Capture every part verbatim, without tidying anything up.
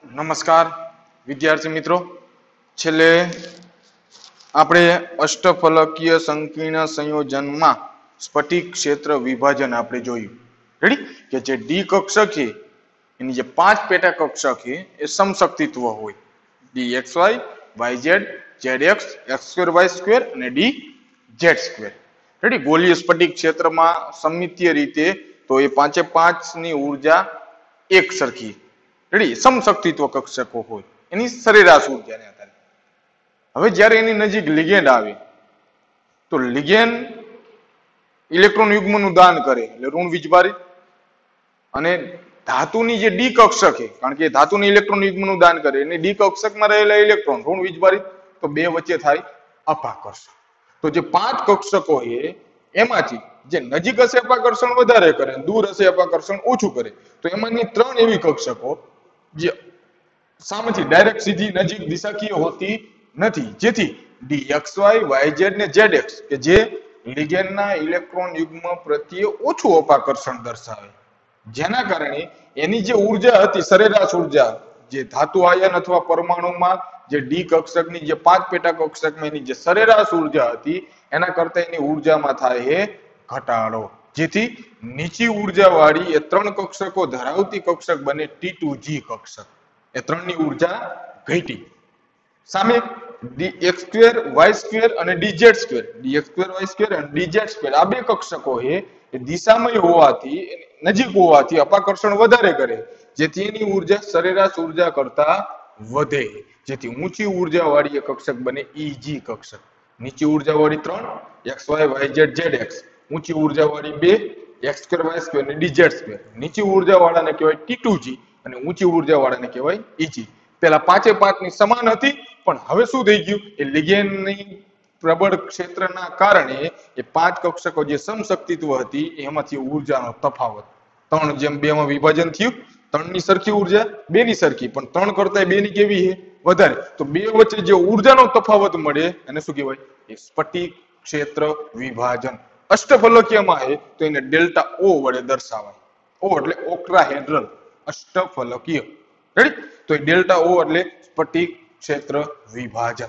નમસ્કાર વિદ્યાર્થી મિત્રો, છેલ્લે આપણે અષ્ટફલકીય સંકીર્ણ સંયોજનમાં સ્ફટિક ક્ષેત્ર વિભાજન આપણે જોયું. રેડી કે જે ડી કક્ષક છે એની જે પાંચ પેટા કક્ષક છે એ સમશક્તિત્વ હોય. D X Y, Y Z, Z X, X square Y square અને ડી ઝેડ સ્ક્વેર. રેડી ગોલીય સ્ફટિક ક્ષેત્રમાં સમિતીય રીતે તો એ પાંચે પાંચ ની ઉર્જા એક સરખી રેડી સમશક્તિત્વ કક્ષકો હોય એની સરેરાશ ઉર્જાને આધારે. હવે જ્યારે એની નજીક લિગેન્ડ આવે તો લિગેન્ડ ઇલેક્ટ્રોન યુગ્મનું દાન કરે એટલે ઋણ વીજભારિત, અને ધાતુની જે ડી કક્ષક છે કારણ કે ધાતુની ઇલેક્ટ્રોન યુગ્મનું દાન કરે અને ડી કક્ષકમાં રહેલા ઇલેક્ટ્રોન ઋણ વીજભારિત, તો બે વચ્ચે થાય અપાકર્ષણ. તો જે પાંચ કક્ષકો છે એમાંથી જે નજીક હશે અપાકર્ષણ વધારે કરે, દૂર હશે અપાકર્ષણ ઓછું કરે. તો એમાંની ત્રણ એવી કક્ષકો જે સામેથી ડાયરેક્ટ સીધી નજીક દિશાકીય હોતી નથી, જેથી D X Y, Y Z ને ઝેડ એક્સ કે જે લિગેન્ડના ઇલેક્ટ્રોન યુગ્મ પ્રત્યે ઓછું અપાકર્ષણ દર્શાવે, જેના કારણે એની જે ઉર્જા હતી સરેરાશ ઉર્જા જે ધાતુ આયન અથવા પરમાણુમાં જે ડી કક્ષકની જે પાંચ પેટા કક્ષકમાં એની જે સરેરાશ ઉર્જા હતી એના કરતા એની ઉર્જામાં થાય છે ઘટાડો, જેથી નીચી ઉર્જા વાળી એ ત્રણ કક્ષકો ધરાવતી કક્ષક બને ટી ટુ જી કક્ષક. એ ત્રણની ઉર્જા ઘટી. સામે D X square, Y square અને D Z square, D X square, Y square અને ડી ઝેડ સ્ક્વેર આ બે કક્ષકો છે એ દિશામય હોવાથી નજીક હોવાથી અપાકર્ષણ વધારે કરે, જેથી એની ઉર્જા સરેરાશ ઉર્જા કરતા વધે, જેથી ઊંચી ઉર્જા વાળી કક્ષક બને ઈજી કક્ષક. નીચી ઉર્જા વાળી ત્રણ X Y, Y Z, Z X, ઊંચી ઉર્જા વાળી બે એક્સ સ્ક્વેર, વાય સ્ક્વેર અને ડી ઝેડ સ્ક્વેર. નીચી ઉર્જા વાળાને કહેવાય ટી ટુ જી અને ઊંચી ઉર્જા વાળાને કહેવાય ઈજી. પેલા પાંચે પાંચ ની સમાન હતી, પણ હવે શું થઈ ગયું એ લિગેન્ડની પ્રબળ ક્ષેત્રના કારણે એ પાંચ કક્ષકો જે સમશક્તિત્વ હતી એમાંથી ઉર્જાનો તફાવત ત્રણ જેમ બે માં વિભાજન થયું. ત્રણ ની સરખી ઉર્જા, બે ની સરખી, પણ ત્રણ કરતા બે ની કેવી છે વધારે. તો બે વચ્ચે જે ઉર્જાનો તફાવત મળે એને શું કહેવાય એ સ્ફટિક ક્ષેત્ર વિભાજન. અષ્ટફલકીયમાં છે તો એને ડેલ્ટા ઓ વડે દર્શાવાય. ઓ એટલે ઓક્ટાહેડ્રલ અષ્ટફલકીય. રેડી તો એ ડેલ્ટા ઓ એટલે સ્ફટિક ક્ષેત્ર વિભાજન.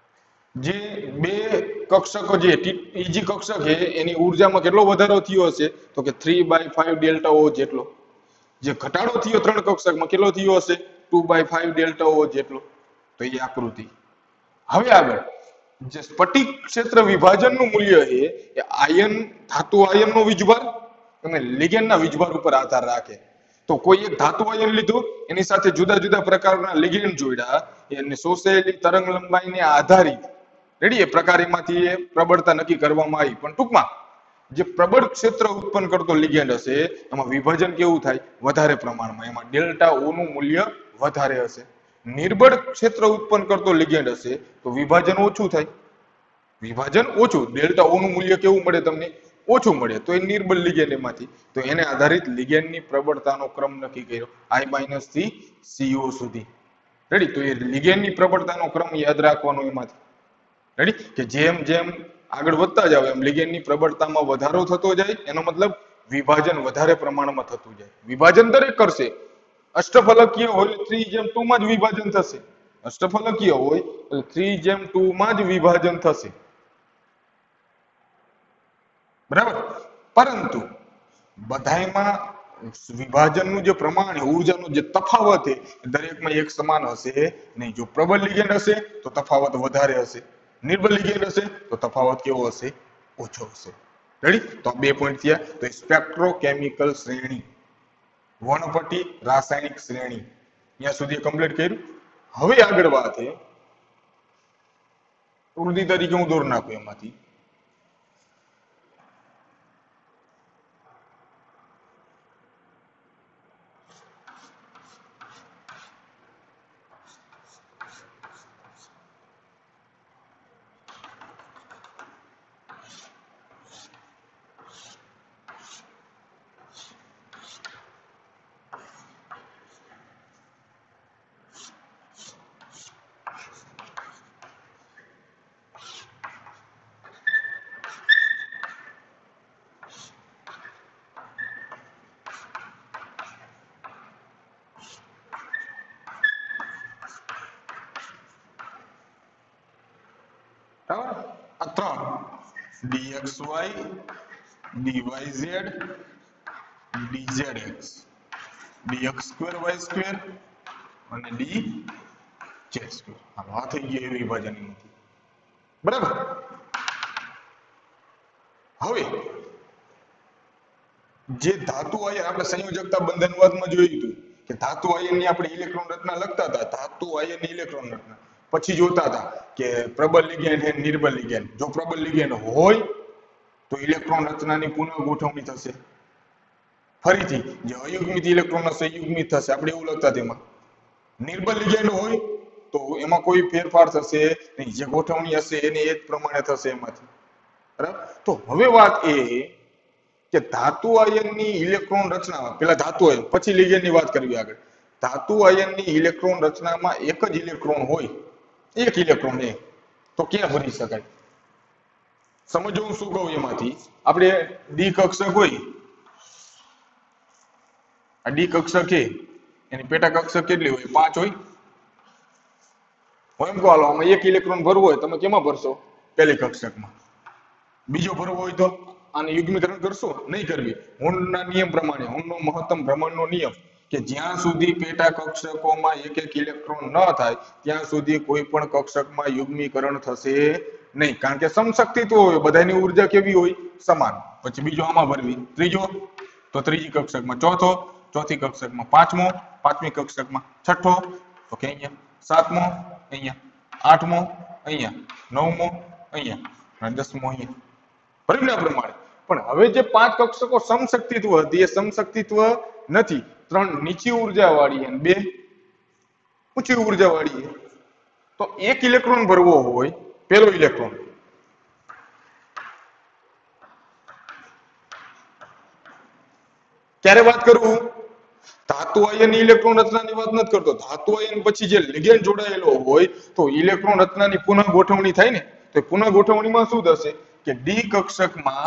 જે બે કક્ષકો જે ઈજી કક્ષક છે એની ઉર્જામાં કેટલો વધારો થયો હશે તો કે three by five delta O જેટલો. જે ઘટાડો થયો ત્રણ કક્ષકમાં કેટલો થયો હશે two by five delta O જેટલો. તો એ આકૃતિ. હવે આગળ જે સ્ફટિક ક્ષેત્ર વિભાજનનું મૂલ્ય છે એ આયન ધાતુ આયનનો વીજભાર અને લિગેન્ડના વીજભાર ઉપર આધાર રાખે. તો કોઈ એક ધાતુ આયન લીધું એની સાથે જુદા જુદા પ્રકારના લિગેન્ડ જોડ્યા, એને શોષેલી તરંગ લંબાઈને આધારિત રેડી એ પ્રકારમાંથી એ પ્રબળતા નક્કી કરવામાં આવી. પણ ટૂંકમાં જે પ્રબળ ક્ષેત્ર ઉત્પન્ન કરતો લિગેન્ડ હશે એમાં વિભાજન કેવું થાય વધારે પ્રમાણમાં, એમાં ડેલ્ટા ઓ નું મૂલ્ય વધારે હશે. નિર્બળ ક્ષેત્ર ઉત્પન્ન કરતો લિગેન્ડ હશે તો વિભાજન ઓછું થાય, વિભાજન ઓછું, ડેલ્ટા ઓ નું મૂલ્ય કેવું મળે તમને ઓછું મળે. તો એ નિર્બળ લિગેન્ડ એમાંથી, તો એને આધારિત લિગેન્ડની પ્રબળતાનો ક્રમ નક્કી કર્યો આઈ માઇનસ થી સીઓ સુધી. રેડી તો એ લિગેન્ડની પ્રબળતાનો ક્રમ યાદ રાખવાનો એમાંથી. રેડી કે જેમ જેમ આગળ વધતા જાવ એમ લિગેન્ડની પ્રબળતામાં વધારો થતો જાય, એનો મતલબ વિભાજન વધારે પ્રમાણમાં થતું જાય. વિભાજન દરેક કરશે. અષ્ટફલકીય હોય થ્રી જેમ ટુ માં જ વિભાજન થશે. અષ્ટફલકીય હોય તો થ્રી જેમ ટુ માં જ વિભાજન થશે. બરાબર, પરંતુ બધાયમાં વિભાજનનું જે પ્રમાણ ઉર્જાનો જે તફાવત છે દરેકમાં એક સમાન હશે નહીં. જો પ્રબળ લિગેન્ડ હશે તો તફાવત વધારે હશે, નિર્બળ લિગેન્ડ હશે તો તફાવત કેવો હશે ઓછો હશે. રેડી તો બે પોઈન્ટ થયા. તો સ્પેક્ટ્રોકેમિકલ શ્રેણી, વર્ણપટ્ટી રાસાયણિક શ્રેણી ત્યાં સુધી કમ્પ્લીટ કર્યું. હવે આગળ વાત છે વૃદ્ધિ તરીકે હું દોર નાખું એમાંથી dxy dyz dzx dx square y square અને dz સ્ક્વેર. હાલો આ થઈ ગયું એ વિભાજનની મિતિ. બરાબર. હવે જે ધાતુ આયન આપણે સંયોજકતા બંધનવાદમાં જોયું હતું કે ધાતુ આયનની આપણે ઇલેક્ટ્રોન રચના લખતા હતા. ધાતુ આયનની ઇલેક્ટ્રોન રચના પછી જોતા હતા કે પ્રબળ લિગેન્ડ અને નિર્બળ લિગેન્ડ. જો પ્રબળ લિગેન્ડ હોય તો ઇલેક્ટ્રોન રચનાની પુનઃ ગોઠવણી થશે. ફરીથી જે અયુગ્મિત ઇલેક્ટ્રોન હશે યુગ્મિત થશે. આપણે એવું લખતા તેમાં નિર્બળ લિગેન્ડ હોય તો એમાં કોઈ ફેરફાર થશે નહીં. જે ગોઠવણી હશે એને એ જ પ્રમાણે થશે એમાંથી. બરાબર. તો હવે વાત એ કે ધાતુ આયનની ઇલેક્ટ્રોન રચનામાં પેલા ધાતુ આયન પછી લિગેન્ડની વાત કરવી આગળ. ધાતુ આયનની ઇલેક્ટ્રોન રચનામાં એક જ ઇલેક્ટ્રોન હોય, એક ઇલેક્ટ્રોન એ તો ક્યાં ભરી શકાય? સમજો હું શું કહું એમાંથી. આપણે ડી કક્ષક હોય, આ ડી કક્ષક એ એની પેટા કક્ષક કેટલી હોય? પાંચ હોય. હું એમ કહો હાલો આમાં એક ઇલેક્ટ્રોન ભરવો હોય તમે કેમાં ભરશો? પહેલી કક્ષકમાં. બીજો ભરવો હોય તો આને યુગ્મીકરણ કરશો? નહીં કરવી. હુન્ડના નિયમ પ્રમાણે, હુન્ડનો મહત્તમ ભ્રમણનો નિયમ કે જ્યાં સુધી પેટા કક્ષકોમાં એક એક ઇલેક્ટ્રોન ન થાય ત્યાં સુધી કોઈ પણ કક્ષકમાં યુગ્મીકરણ થશે નહીં. કારણ કે સમશક્તિત્વ હોય, બધાની ઉર્જા કેવી હોય? સમાન. પછી બીજો આમાં ભરવી. ત્રીજો તો ત્રીજી કક્ષકમાં. ચોથો ચોથી કક્ષકમાં. પાંચમો પાંચમી કક્ષકમાં. છઠ્ઠો તો કે અહીંયા. સાતમો અહીંયા. આઠમો અહીંયા. નવમો અહીંયા. અને દસમો અહીંયા. બરાબર ને? પ્રમાણે. પણ હવે જે પાંચ કક્ષકો સમશક્તિત્વ હતી એ સમશક્તિત્વ નથી. ત્રણ નીચી ઉર્જા વાળી અને બે ઊંચી ઉર્જા વાળી. તો એક ઇલેક્ટ્રોન ભરવો હોય, પેલો ઇલેક્ટ્રોન ક્યારે વાત કરું? ધાતુ આયનની ઇલેક્ટ્રોન રચનાની વાત નથી કરતો. ધાતુ આયન પછી જે લિગેન્ડ જોડાયેલો હોય તો ઇલેક્ટ્રોન રચનાની પુનઃ ગોઠવણી થાય ને. તો પુનઃ ગોઠવણીમાં શું થશે કે ડી કક્ષકમાં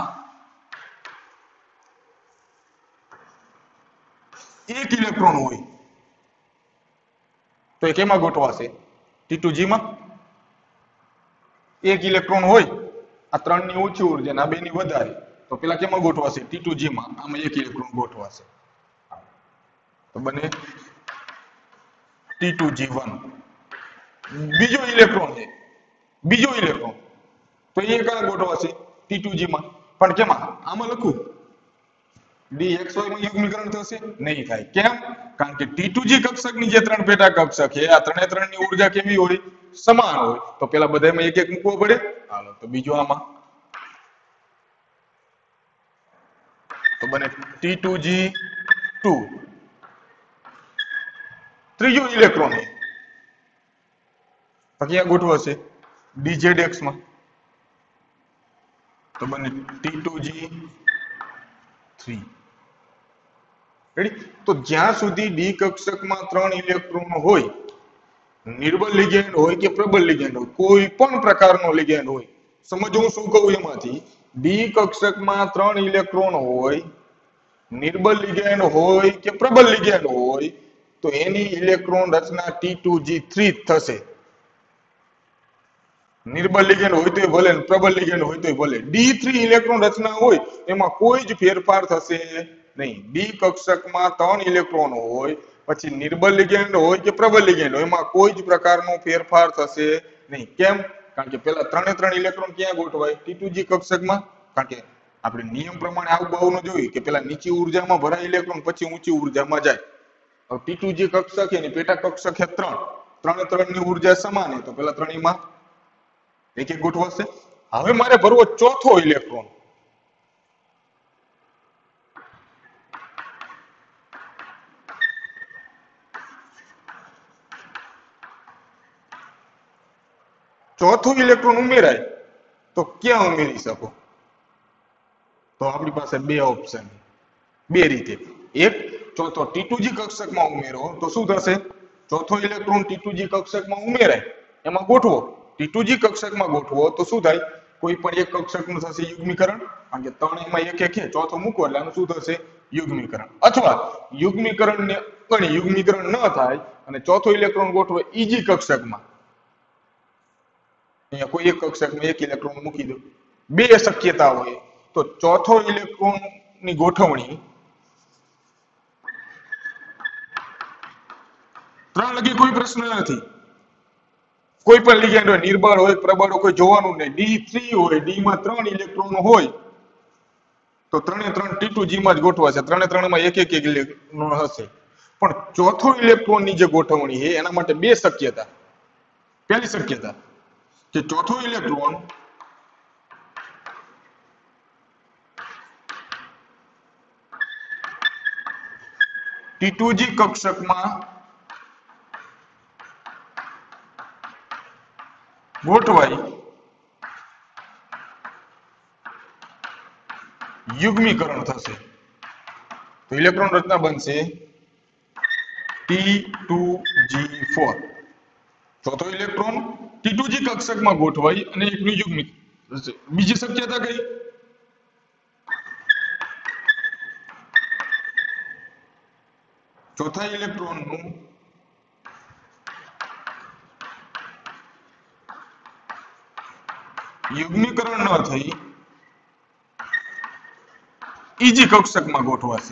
એક ઇલેક્ટ્રોન હોય તો એ કેમાં ગોઠવાશે? ટી ટુ જી માં. એક ઇલેક્ટ્રોન હોય, આ ત્રણ ની ઓછી ઉર્જા અને આ બે ની વધારે, તો પેલા કેમાં ગોઠવાશે? ટી ટુ જી માં. આમાં એક ઇલેક્ટ્રોન ગોઠવાશે તો બને ટી ટુ જી વન. બીજો ઇલેક્ટ્રોન છે, બીજો ઇલેક્ટ્રોન તો એ ક્યાં ગોઠવાશે? ટી ટુ જી માં. પણ કેમાં? આમાં લખું ડીએક્સવાય માં યુગ્મીકરણ થશે? નહીં થાય. કેમ? કારણ કે ટી ટુ જી કક્ષકની જે ત્રણ પેટા કક્ષક છે આ ત્રણે ત્રણ ની ઉર્જા કેવી હોય? સમાન હોય. તો પેલા બધામાં એક એક મૂકવો પડે. હાલો તો બીજો આમાં તો બને ટી ટુ જી ટુ. ત્રીજો ઇલેક્ટ્રોન છે તો ક્યાં ગોઠવાશે? ડીઝેડ માં. તો બને T two G three. Ready? તો જ્યાં સુધી ડી કક્ષકમાં ત્રણ ઇલેક્ટ્રોન હોય, નિર્બળ લિગેન્ડ હોય કે પ્રબળ લિગેન્ડ હોય, કોઈ પણ પ્રકારનો લિગેન્ડ હોય, સમજો હું શું કહું એમાંથી. ડી કક્ષકમાં ત્રણ ઇલેક્ટ્રોન હોય, નિર્બળ લિગેન્ડ હોય કે પ્રબળ લિગેન્ડ હોય તો એની ઇલેક્ટ્રોન રચના ટી ટુ જી થ્રી થશે. નિર્બળ લિગેન્ડ હોય તોય ભલે, પ્રબળ લિગેન્ડ હોય તોય ભલે. ડી થ્રી ઇલેક્ટ્રોન રચના હોય એમાં કોઈ જ ફેરફાર થશે નહીં. ડી કક્ષકમાં ત્રણ ઇલેક્ટ્રોન હોય પછી નિર્બળ લિગેન્ડ હોય કે પ્રબળ લિગેન્ડ હોય એમાં કોઈ જ પ્રકારનો ફેરફાર થશે નહીં. કેમ? કારણ કે પેલા ત્રણે ત્રણ ઇલેક્ટ્રોન ક્યાં ગોઠવાય? ટી ટુ જી કક્ષકમાં. કારણ કે આપણે નિયમ પ્રમાણે આવું બહુ જોયું કે પેલા નીચી ઉર્જામાં ભરાય ઇલેક્ટ્રોન પછી ઊંચી ઉર્જામાં જાય. હવે ટી ટુ જી કક્ષક એની પેટા કક્ષક છે ત્રણ, ત્રણે ત્રણ ની ઉર્જા સમાન છે તો પેલા ત્રણેયમાં એક એક ગોઠવાશે. હવે મારે ભરવો ચોથો ઇલેક્ટ્રોન. ચોથું ઇલેક્ટ્રોન ઉમેરાય તો ક્યાં ઉમેરી શકો? તો આપણી પાસે બે ઓપ્શન, બે રીતે. એક, ચોથો ટી ટુ જી કક્ષકમાં ઉમેરો તો શું થશે? ચોથો ઇલેક્ટ્રોન ટી ટુ જી કક્ષકમાં ઉમેરાય એમાં ગોઠવો. ટી ટુ જી કક્ષકમાં ગોઠવો તો શું થાય? કોઈ પણ એક કક્ષકનું થશે યુગ્મીકરણ. કારણ કે ત્રણેયમાં એક એક છે, ચોથો મૂકો એટલે આનું શું થશે? યુગ્મીકરણ. અથવા યુગ્મીકરણ ને પણ યુગ્મીકરણ ન થાય અને ચોથો ઇલેક્ટ્રોન ગોઠવો ઈજી કક્ષકમાં. અહીંયા કોઈ એક કક્ષકમાં એક ઇલેક્ટ્રોન મૂકી દો બે શક્યતા હોય તો ચોથો ઇલેક્ટ્રોન ની ગોઠવણી ત્રણ લગી કોઈ પ્રશ્ન નથી. કોઈ પણ લિગેન્ડ હોય, નિર્બળ હોય, પ્રબળ હોય, કોઈ જોવાનું નહીં. ડી થ્રી હોય, ડી માં ત્રણ ઇલેક્ટ્રોન હોય તો ત્રણે ત્રણ ટી ટુ જી માં જ ગોઠવાશે. ત્રણે ત્રણ માં એક એક એક ઇલેક્ટ્રોન હશે. પણ ચોથો ઇલેક્ટ્રોન ની જે ગોઠવણી છે એના માટે બે શક્યતા. પહેલી શક્યતા કે ચોથો ઇલેક્ટ્રોન ટી ટુ જી કક્ષકમાં ગોઠવાઈ યુગ્મીકરણ થશે તો ઇલેક્ટ્રોન રચના બનશે ટી ટુ જી ફોર. ચોથો ઇલેક્ટ્રોન ટી ટુ જી કક્ષકમાં ગોઠવાઈ અને એકનું યુગ્મીકરણ થશે. બીજી શક્યતા કઈ? ચોથા ઇલેક્ટ્રોન નું યુગ્મીકરણ ન થઈ ઈજી કક્ષકમાં ગોઠવાશે.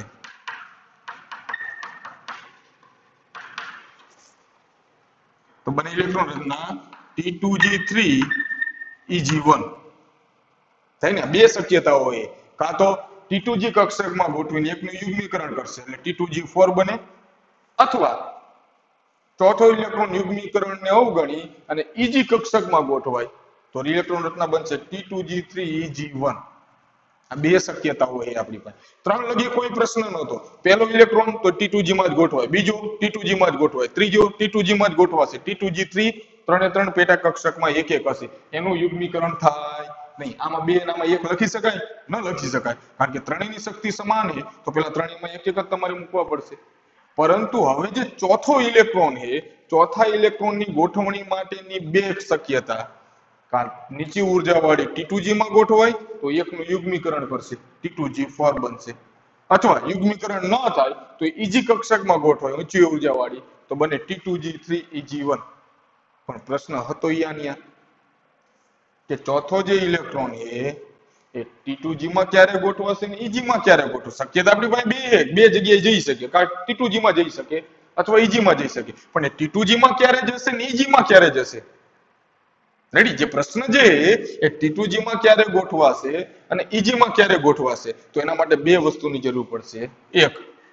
તો બને ઇલેક્ટ્રોન રચના T two G three E G one થાય ને. બે શક્યતાઓ હોય, કાં તો ટી ટુ જી કક્ષકમાં ગોઠવીને એકનું યુગ્મીકરણ કરશે એટલે ટી ટુ જી ફોર બને, અથવા ચોથો ઇલેક્ટ્રોન યુગ્મીકરણને અવગણી અને ઈજી કક્ષકમાં ગોઠવાય તો ઇલેક્ટ્રોન રચના બનશે T two G three E G one. આ બે શક્યતાઓ છે આપણી પાસે. ત્રણ લગી કોઈ પ્રશ્ન નહોતો. પહેલો ઇલેક્ટ્રોન તો ટી ટુ જી માં જ ગોઠવાય, બીજો ટી ટુ જી માં જ ગોઠવાય, ત્રીજો ટી ટુ જી માં જ ગોઠવાશે. ટી ટુ જી થ્રી ત્રણે ત્રણ પેટા કક્ષકમાં એક એક હશે, એનું યુગ્મીકરણ થાય નહીં. આમાં બે આમાં એક લખી શકાય? ન લખી શકાય, કારણ કે ત્રણેયની શક્તિ સમાન છે તો પેલા ત્રણેયમાં એક એક જ તમારે મૂકવા પડશે. પરંતુ હવે જે ચોથો ઇલેક્ટ્રોન છે, ચોથા ઇલેક્ટ્રોનની ગોઠવણી માટેની બે શક્યતા. નીચી ઉર્જા વાળી ટી ટુ જી માં ગોઠવાય તો એકનું યુગ્મીકરણ કરશે, ટી ટુ જી ફોર બનશે. અથવા યુગ્મીકરણ ન થાય તો ઈજી કક્ષકમાં ગોઠવાય ઊંચી ઉર્જા વાળી તો બને T two G three E G one. પણ પ્રશ્ન હતો યાનિયા કે ચોથો જે ઇલેક્ટ્રોન છે એ ટી ટુ જી માં ક્યારે ગોઠવાશે ને ઈજી માં ક્યારે ગોઠવશે? શક્યતા આપણી પાસે બે બે જગ્યાએ જઈ શકે, કારણ ટી ટુ જી માં જઈ શકે અથવા ઈજી માં જઈ શકે. પણ ટી ટુ જી માં ક્યારે જશે ને ઈજી માં ક્યારે જશે? રેડી? જે પ્રશ્ન છે એ ટી ટુ જી માં ક્યારે ગોઠવાશે અને ઈજી માં ક્યારે ગોઠવાશે, તો એના માટે બે વસ્તુની જરૂર પડશે. એક,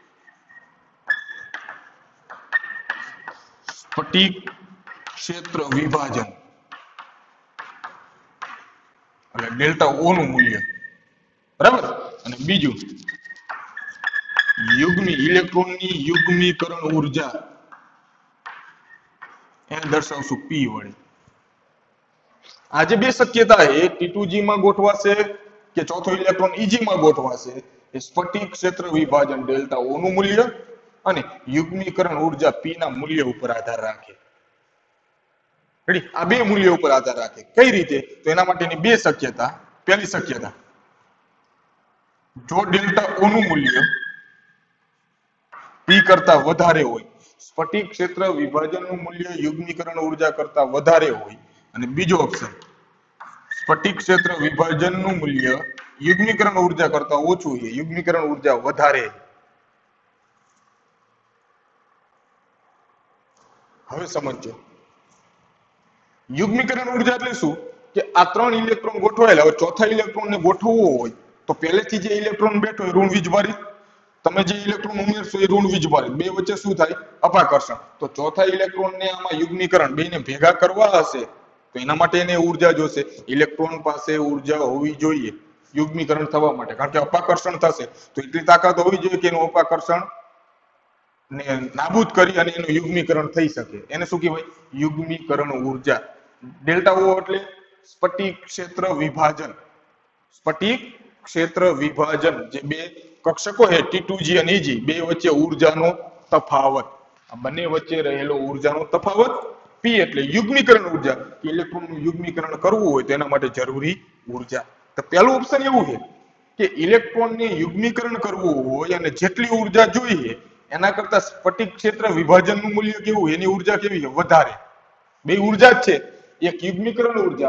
સ્ફટિક ક્ષેત્ર વિભાજન એટલે ડેલ્ટા ઓ નું મૂલ્ય, બરાબર. અને બીજું, યુગ્મી ઇલેક્ટ્રોનની યુગ્મીકરણ ઉર્જા, એને દર્શાવશું પી વડે. આજે બે શક્યતા છે, ટી ટુ જી માં ગોઠવાશે કે ચોથો ઇલેક્ટ્રોન ઈજી માં ગોઠવાશે. એ સ્ફટિક ક્ષેત્ર વિભાજન ડેલ્ટા ઓ નું મૂલ્ય અને યુગ્મીકરણ ઉર્જા પી ના મૂલ્ય ઉપર આધાર રાખે. રેડી? આ બે મૂલ્યો ઉપર આધાર રાખે. કઈ રીતે? તો એના માટેની બે શક્યતા. પહેલી શક્યતા, જો ડેલ્ટા ઓ નું મૂલ્ય પી કરતા વધારે હોય, સ્ફટિક ક્ષેત્ર વિભાજનનું મૂલ્ય યુગ્મીકરણ ઉર્જા કરતા વધારે હોય, અને બીજો ઓપ્શન, સ્ફટિક ક્ષેત્ર વિભાજનનું મૂલ્ય યુગ્મીકરણ ઉર્જા કરતા ઓછું છે, યુગ્મીકરણ ઉર્જા વધારે. હવે સમજો, યુગ્મીકરણ ઉર્જા એટલે શું કે આ ત્રણ ઇલેક્ટ્રોન ગોઠવાયેલા હોય, ચોથા ઇલેક્ટ્રોનને ગોઠવવો હોય તો પહેલેથી જે ઇલેક્ટ્રોન બેઠો એ ઋણ વીજભારિત, તમે જે ઇલેક્ટ્રોન ઉમેરશો એ ઋણ વીજભારિત, બે વચ્ચે શું થાય? અપાકર્ષણ. તો ચોથા ઇલેક્ટ્રોનને આમાં યુગ્મીકરણ બેને ભેગા કરવા હશે તો એના માટે એને ઉર્જા જોશે. ઇલેક્ટ્રોન પાસે ઉર્જા હોવી જોઈએ યુગ્મીકરણ થવા માટે, કારણ કે અપાકર્ષણ થશે તો એટલી તાકાત હોવી જોઈએ કે એનું અપાકર્ષણ ને નાબૂદ કરી અને એનું યુગ્મીકરણ થઈ શકે. એને શું કહેવાય? યુગ્મીકરણ ઉર્જા. ડેલ્ટા ઓ એટલે સ્ફટિક ક્ષેત્ર વિભાજન. સ્ફટિક ક્ષેત્ર વિભાજન, જે બે કક્ષકો છે ટી ટુ જી અને ઈજી, બે વચ્ચે ઉર્જાનો તફાવત. આ બંને વચ્ચે રહેલો ઉર્જાનો તફાવત. પી એટલે યુગ્મીકરણ ઉર્જા, ઇલેક્ટ્રોનનું યુગ્મીકરણ કરવું હોય તો એના માટે જરૂરી ઉર્જા. તો પહેલું ઓપ્શન એવું છે કે ઇલેક્ટ્રોનને યુગ્મીકરણ કરવું હોય અને જેટલી ઉર્જા જોઈએ એના કરતા સ્ફટિક ક્ષેત્ર વિભાજનનું મૂલ્ય કેવું, એની ઉર્જા કેવી છે? વધારે. બે ઉર્જા જ છે, એક યુગ્મીકરણ ઉર્જા,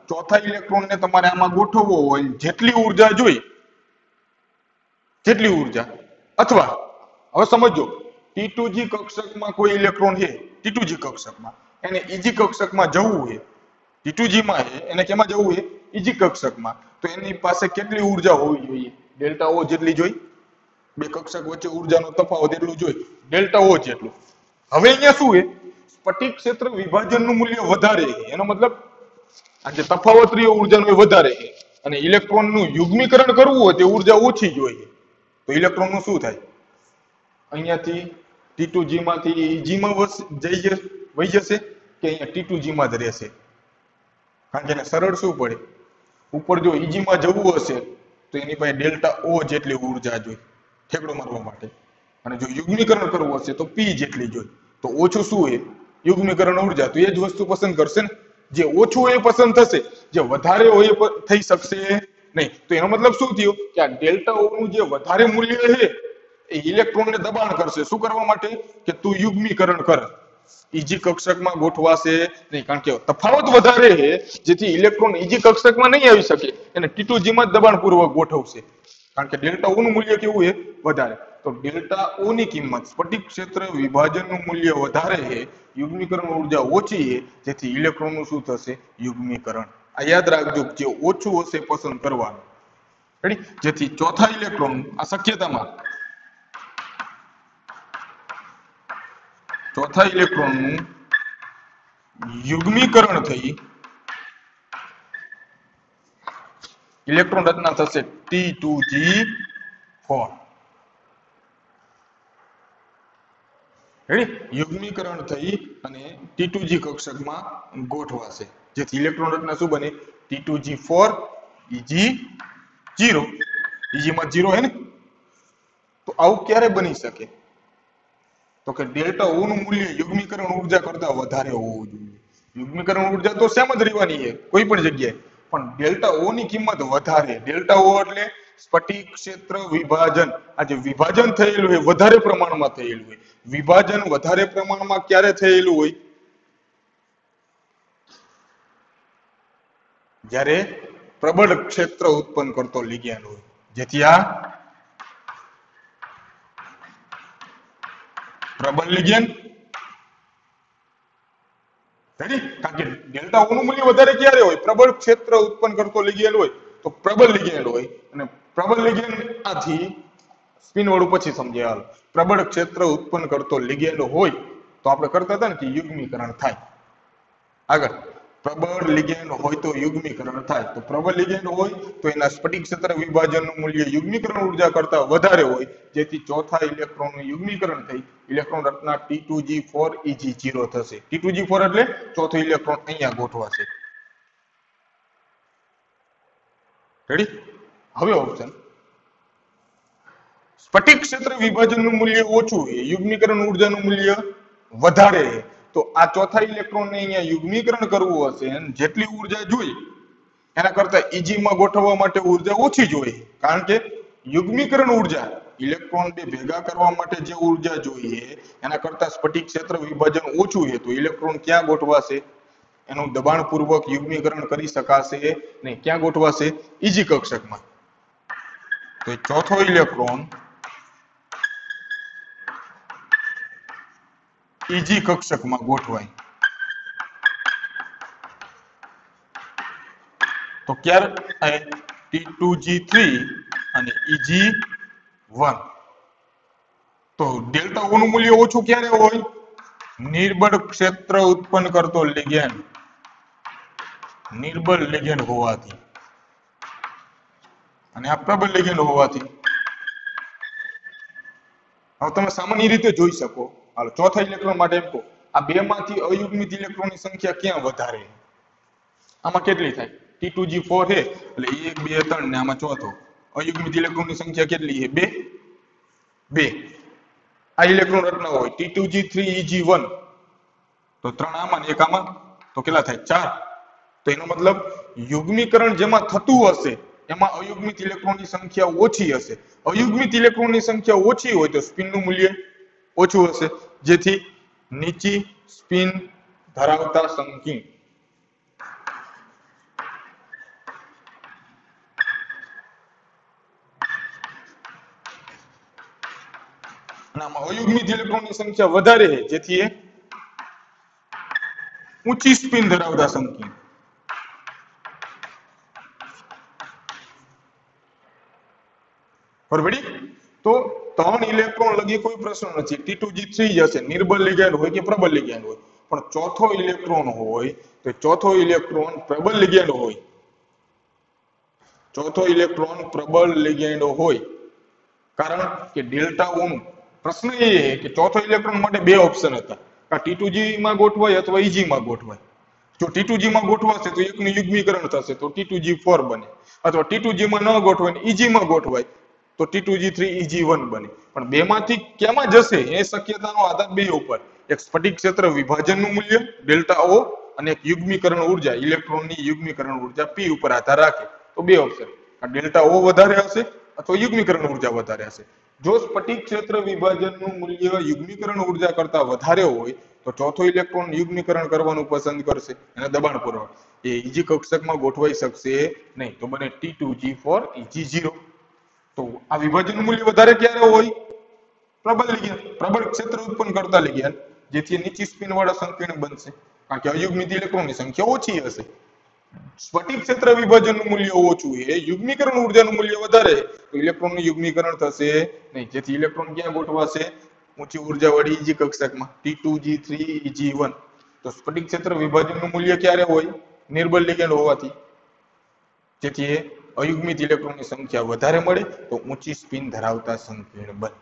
ચોથા ઇલેક્ટ્રોનને તમારે આમાં ગોઠવવો હોય જેટલી ઉર્જા જોઈ જેટલી ઉર્જા અથવા હવે સમજો ટી ટુ જી કક્ષકમાં કોઈ ઇલેક્ટ્રોન છે ટી ટુ જી કક્ષકમાં એને ઈજી કક્ષકમાં જવું છે ટી ટુ જી માં છે એને કેમાં જવું છે ઈજી કક્ષકમાં તો એની પાસે કેટલી ઉર્જા હોવી જોઈએ ડેલ્ટા ઓ જેટલી જોઈ બે કક્ષક વચ્ચે ઉર્જાનો તફાવત એટલું જોઈ ડેલ્ટા ઓ જેટલું હવે અહીંયા શું છે સ્ફટિક ક્ષેત્ર વિભાજનનું મૂલ્ય વધારે છે એનો મતલબ આ જે તફાવત રહ્યો ઉર્જાનો એ વધારે છે અને ઇલેક્ટ્રોનનું યુગ્મીકરણ કરવું હોય તે ઉર્જા ઓછી જોઈએ તો ઇલેક્ટ્રોનનું શું થાય અહીંયાથી ટી ટુ જી માંથી ઈજી માં જઈ જશે વહી જશે કે અહીંયા ટી ટુ જી માં જ રહેશે કારણ કે એને સરળ શું પડે ઉપર જો ઈજી માં જવું હશે તો એની પાસે ડેલ્ટા ઓ જેટલી ઉર્જા જોઈએ ઠેકડો મારવા માટે અને જો યુગ્મીકરણ કરવું હશે તો પી જેટલી જોઈએ તો ઓછું શું છે યુગ્મીકરણ ઉર્જા તો એ જ વસ્તુ પસંદ કરશે ને જે ઓછું હોય એ પસંદ થશે જે વધારે હોય એ થઈ શકશે નહીં તો એનો મતલબ શું થયો કે આ ડેલ્ટા ઓ નું જે વધારે મૂલ્ય છે એ ઇલેક્ટ્રોનને દબાણ કરશે શું કરવા માટે કે તું યુગ્મીકરણ કર ઈજી કક્ષકમાં ગોઠવાશે નહીં કારણ કે તફાવત વધારે છે જેથી ઇલેક્ટ્રોન ઈજી કક્ષકમાં નહીં આવી શકે એને ટી ટુ જી માં જ દબાણપૂર્વક ગોઠવશે કારણ કે ડેલ્ટા ઓ નું મૂલ્ય કેવું છે વધારે તો ડેલ્ટા ઓ ની કિંમત સ્ફટિક ક્ષેત્ર વિભાજનનું મૂલ્ય વધારે છે યુગ્મીકરણ ઉર્જા ઓછી છે જેથી ઇલેક્ટ્રોનનું શું થશે યુગ્મીકરણ આ યાદ રાખજો જે ઓછું હશે પસંદ કરવાનું રેડી જેથી ચોથા ઇલેક્ટ્રોન આ શક્યતામાં ચોથા ઇલેક્ટ્રોનનું યુગ્મીકરણ થઈ ઇલેક્ટ્રોન રચના થશે T two G four ready યુગ્મીકરણ થઈ અને ટી ટુ જી કક્ષકમાં ગોઠવાશે જેથી ઇલેક્ટ્રોન રચના શું બને T two G four E G zero E G માં ઝીરો હે ને તો આવું ક્યારે બની શકે તો કે ડેલ્ટા ઓ નું મૂલ્ય યુગ્મીકરણ ઉર્જા કરતા વધારે હોવું જોઈએ યુગ્મીકરણ ઉર્જા તો સેમ જ રહેવાની છે કોઈ પણ જગ્યાએ પણ ડેલ્ટા ઓ ની કિંમત વધારે ડેલ્ટા ઓ એટલે સ્ફટિક ક્ષેત્ર વિભાજન આ જે વિભાજન થયેલું હોય વધારે પ્રમાણમાં થયેલું હોય વિભાજન વધારે પ્રમાણમાં ક્યારે થયેલું હોય જ્યારે પ્રબળ ક્ષેત્ર ઉત્પન્ન કરતો લિગેન્ડ હોય જેથી આ પ્રબળ લિગેન્ડ રેડી કારણ કે ડેલ્ટા ઓ નું મૂલ્ય વધારે ક્યારે હોય પ્રબળ ક્ષેત્ર ઉત્પન્ન કરતો લિગેન્ડ હોય તો પ્રબળ લિગેન્ડ હોય અને પ્રબળ લિગેન્ડ આથી સ્પિન વાળું પછી સમજે હાલ પ્રબળ ક્ષેત્ર ઉત્પન્ન કરતો લિગેન્ડ હોય તો આપણે કરતા હતા ને કે યુગ્મીકરણ થાય આગળ પ્રબળ લિગેન્ડ હોય તો યુગ્મીકરણ થાય તો પ્રબળ લિગેન્ડ હોય તો એના સ્ફટિક ક્ષેત્ર વિભાજનનું મૂલ્ય યુગ્મીકરણ ઉર્જા કરતા વધારે હોય જેથી ચોથા ઇલેક્ટ્રોનનું યુગ્મીકરણ થઈ ઇલેક્ટ્રોન રચના T two G four E G zero થશે ટી ટુ જી ફોર એટલે ચોથો ઇલેક્ટ્રોન અહીંયા ગોઠવાશે રેડી હવે ઓપ્શન સ્ફટિક ક્ષેત્ર વિભાજનનું મૂલ્ય ઓછું છે યુગ્મીકરણ ઉર્જાનું મૂલ્ય વધારે છે તો આ ચોથા ઇલેક્ટ્રોનને અહીંયા યુગ્મીકરણ કરવું હશે અને જેટલી ઉર્જા જોઈએ એના કરતા ઈજી માં ગોઠવવા માટે ઉર્જા ઓછી જોઈએ કારણ કે યુગ્મીકરણ ઉર્જા ઇલેક્ટ્રોન બે ભેગા કરવા માટે જે ઉર્જા જોઈએ એના કરતા સ્ફટિક ક્ષેત્ર વિભાજન ઓછું છે તો ઇલેક્ટ્રોન ક્યાં ગોઠવાશે એનું દબાણપૂર્વક યુગ્મીકરણ કરી શકાશે નહીં ક્યાં ગોઠવાશે ઈજી કક્ષકમાં તો ચોથો ઇલેક્ટ્રોન ઈજી કક્ષકમાં ગોઠવાય તો ક્યારે ટી ટુ જી થ્રી અને ઈજી વન તો ડેલ્ટા ઓ નું મૂલ્ય ઓછું ક્યારે હોય નિર્બળ ક્ષેત્ર ઉત્પન્ન કરતો લિગેન્ડ નિર્બળ લિગેન્ડ હોવાથી અને આ પ્રબળ લિગેન્ડ હોવાથી હવે તમે સામાન્ય રીતે જોઈ શકો હાલો ચોથા ઇલેક્ટ્રોન માટે એમ કહો આ બે માંથી અયુગ્મિત ઇલેક્ટ્રોનની સંખ્યા ક્યાં વધારે આમાં કેટલી થાય ટી ટુ જી ફોર છે એટલે એક બે ત્રણ ને આમાં ચોથો અયુગ્મિત ઇલેક્ટ્રોનની સંખ્યા કેટલી છે બે બે આ ઇલેક્ટ્રોન રચના હોય T two G three E G one તો ત્રણ આમાં ને એક આમાં તો કેટલા થાય ચાર તો એનો મતલબ યુગ્મીકરણ જેમાં થતું હશે એમાં અયુગ્મિત ઇલેક્ટ્રોનની સંખ્યા ઓછી હશે અયુગ્મિત ઇલેક્ટ્રોનની સંખ્યા ઓછી હોય તો સ્પિનનું મૂલ્ય ઓછું હશે જેથી નીચી સ્પિન ધરાવતા સંકીર્ણ અને આમાં અયુગ્મિત ઇલેક્ટ્રોનની સંખ્યા વધારે છે જેથી એ ઊંચી સ્પિન ધરાવતા સંકીર્ણ. બરોબર તો ત્રણ ઇલેક્ટ્રોન લગી કોઈ પ્રશ્ન નથી. ટી ટુ જી થ્રી જ હશે, નિર્બળ લિગેન્ડ હોય કે પ્રબળ લિગેન્ડ હોય. પણ ચોથો ઇલેક્ટ્રોન હોય તો ચોથો ઇલેક્ટ્રોન પ્રબળ લિગેન્ડ હોય ચોથો ઇલેક્ટ્રોન પ્રબળ લિગેન્ડ હોય કારણ કે ડેલ્ટા ઓ નું પ્રશ્ન એ છે કે ચોથો ઇલેક્ટ્રોન માટે બે ઓપ્શન હતા, કા ટી ટુ જી માં ગોઠવાય અથવા ઈજી માં ગોઠવાય. જો ટી ટુ જી માં ગોઠવાશે તો એકનું યુગ્મીકરણ થશે તો ટી ટુ જી ફોર બને, અથવા ટી ટુ જી માં ન ગોઠવાય ને ઈજી માં ગોઠવાય તો T two G three E G one બને. પણ બેમાંથી કેમાં જશે એ શક્યતાનો આધાર બે ઉપર, એક સ્ફટિક ક્ષેત્ર વિભાજનનું મૂલ્ય ડેલ્ટા ઓ અને એક યુગ્મીકરણ ઉર્જા ઇલેક્ટ્રોનની યુગ્મીકરણ ઉર્જા પી ઉપર આધાર રાખે. તો બે ઓપ્શન, ડેલ્ટા ઓ વધારે હશે અથવા યુગ્મીકરણ ઉર્જા વધારે હશે. જો સ્ફટિક ક્ષેત્ર વિભાજનનું મૂલ્ય યુગ્મીકરણ ઉર્જા કરતા વધારે હોય તો ચોથો ઇલેક્ટ્રોન યુગ્મીકરણ કરવાનું પસંદ કરશે અને દબાણ પૂર્વક એ ઈજી કક્ષકમાં ગોઠવાઈ શકશે નહીં, તો બને T two G four E G zero. તો આ વિભાજનનું મૂલ્ય વધારે ક્યારે હોય? પ્રબળ લિગેન્ડ, પ્રબળ ક્ષેત્ર ઉત્પન્ન કરતા લિગેન્ડ, જેથી નીચી સ્પિન વાળા સંકીર્ણ બનશે કારણ કે અયુગ્મિત ઇલેક્ટ્રોનની સંખ્યા ઓછી હશે. સ્ફટિક ક્ષેત્ર વિભાજનનું મૂલ્ય ઓછું છે, યુગ્મીકરણ ઉર્જાનું મૂલ્ય વધારે તો ઇલેક્ટ્રોનનું યુગ્મીકરણ થશે નહીં, જેથી ઇલેક્ટ્રોન ક્યાં ગોઠવાશે? ઊંચી ઉર્જા વાળી ઈજી કક્ષકમાં T two G three E G one. તો સ્ફટિક ક્ષેત્ર વિભાજનનું મૂલ્ય ક્યારે હોય? નિર્બળ લિગેન્ડ હોવાથી, જેથી એ અયુગ્મિત ઇલેક્ટ્રોનની સંખ્યા વધારે મળે તો ઊંચી સ્પિન ધરાવતા સંકીર્ણ બને.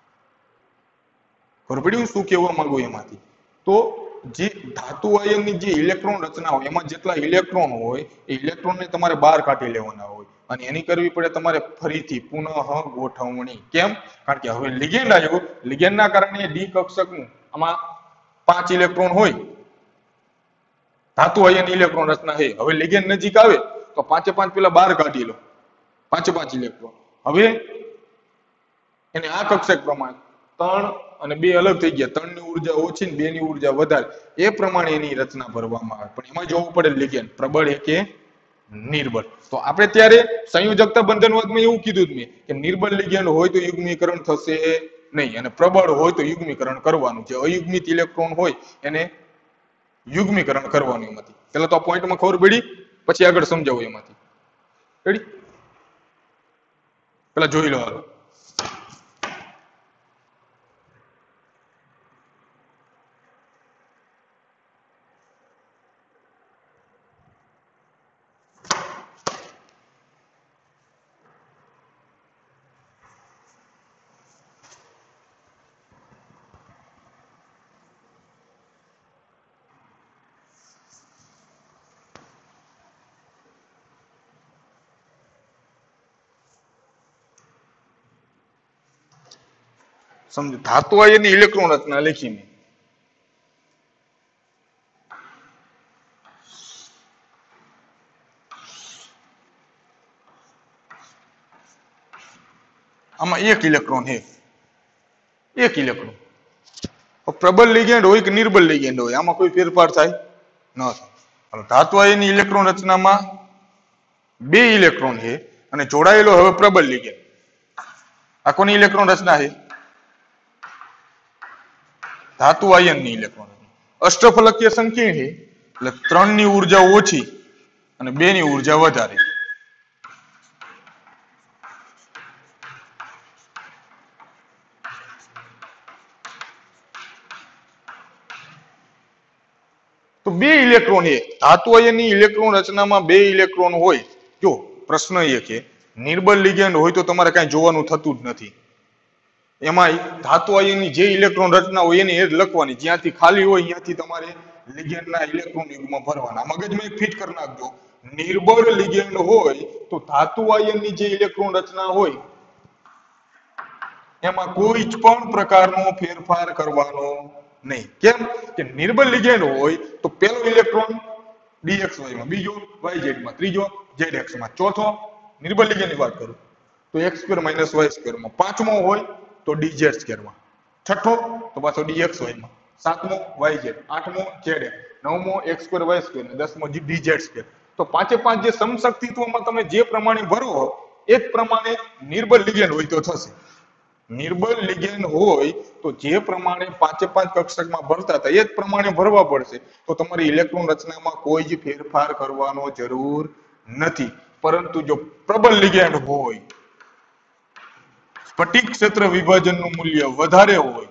ખબર પડી હું શું કહેવા માંગુ એમાંથી? તો જે ધાતુ આયનની જે ઇલેક્ટ્રોન રચના હોય એમાં જેટલા ઇલેક્ટ્રોન હોય એ ઇલેક્ટ્રોનને તમારે બહાર કાઢી લેવાના હોય અને એની કરવી પડે તમારે ફરીથી પુનઃ ગોઠવણી. કેમ? કારણ કે હવે લિગેન્ડ આવ્યો, લિગેન્ડના કારણે ડી કક્ષકનું આમાં પાંચ ઇલેક્ટ્રોન હોય, ધાતુ આયન ઇલેક્ટ્રોન રચના છે. હવે લિગેન્ડ નજીક આવે તો પાંચે પાંચ પેલા બહાર કાઢી લો, પાંચે પાંચ ઇલેક્ટ્રોન. હવે એને આ કક્ષક પ્રમાણે ત્રણ અને બે અલગ થઈ ગયા, ત્રણ ની ઉર્જા ઓછી ને બે ની ઉર્જા વધારે, એ પ્રમાણે એની રચના ભરવામાં આવે. પણ એમાં જોવું પડે લિગેન્ડ પ્રબળ કે નિર્બળ. તો આપણે ત્યારે સંયોજકતા બંધનવાદમાં એવું કીધું જ મેં કે નિર્બળ લિગેન્ડ હોય તો યુગ્મીકરણ થશે નહીં અને પ્રબળ હોય તો યુગ્મીકરણ કરવાનું. જે અયુગ્મિત ઇલેક્ટ્રોન હોય એને યુગ્મીકરણ કરવાનું. એમાંથી પેલા તો આ પોઈન્ટમાં ખબર પડી, પછી આગળ સમજાવું એમાંથી. રેડી? પેલા જોઈ લો. હાલો, સમજો. ધાતુ આયનની ઇલેક્ટ્રોન રચના લખીને આમાં એક ઇલેક્ટ્રોન છે, એક ઇલેક્ટ્રોન. પ્રબળ લિગેન્ડ હોય કે નિર્બળ લિગેન્ડ હોય આમાં કોઈ ફેરફાર થાય ન થાય. ધાતુ આયનની ઇલેક્ટ્રોન રચનામાં બે ઇલેક્ટ્રોન છે અને જોડાયેલો હવે પ્રબળ લિગેન્ડ. આ કોની ઇલેક્ટ્રોન રચના છે? ધાતુ આયનની ઇલેક્ટ્રોન. અષ્ટફલકીય સંકીર્ણ છે એટલે ત્રણ ની ઉર્જા ઓછી અને બે ની ઉર્જા વધારે. તો બે ઇલેક્ટ્રોન એ ધાતુ આયનની ઇલેક્ટ્રોન રચનામાં બે ઇલેક્ટ્રોન હોય. જો પ્રશ્ન એ કે નિર્બળ લિગેન્ડ હોય તો તમારે કઈ જોવાનું થતું જ નથી. એમાં ધાતુ આયનની જે ઇલેક્ટ્રોન રચના હોય એની એ જ લખવાની, જ્યાંથી ખાલી હોય ત્યાંથી તમારે લિગેન્ડના ઇલેક્ટ્રોન યુગ્મ ભરવાના. મગજમાં એક ફિટ કરી નાખજો, નિર્બળ લિગેન્ડ હોય તો ધાતુ આયનની જે ઇલેક્ટ્રોન રચના હોય એમાં કોઈ જ પણ પ્રકારનો ફેરફાર કરવાનો નહીં. કેમ કે નિર્બળ લિગેન્ડ હોય તો પહેલો ઇલેક્ટ્રોન ડીએક્સવાય માં, બીજો વાયઝેડ માં, ત્રીજો ઝેડએક્સ માં, ચોથો નિર્બળ લિગેન્ડની વાત કરું તો X square minus Y square માં, પાંચમો હોય તો ડીઝેડ સ્ક્વેર માં, છઠ્ઠો તો પાછો ડીએક્સવાય માં, સાતમો વાયઝેડ, આઠમો ઝેડએક્સ, નવમો એક્સ સ્ક્વેર વાય સ્ક્વેર ને દસમો ડીઝેડ સ્ક્વેર. તો પાંચે પાંચ જે સમશક્તિત્વમાં તમે જે પ્રમાણે ભરો એ જ પ્રમાણે નિર્બળ લિગેન્ડ હોય તો થશે. નિર્બળ લિગેન્ડ હોય તો જે પ્રમાણે પાંચે પાંચ કક્ષકમાં ભરતા હતા એ જ પ્રમાણે ભરવા પડશે, તો તમારી ઇલેક્ટ્રોન રચનામાં કોઈ જ ફેરફાર કરવાનો જરૂર નથી. પરંતુ જો પ્રબળ લિગેન્ડ હોય, સ્ફટિક ક્ષેત્ર વિભાજનનું મૂલ્ય વધારે હોય,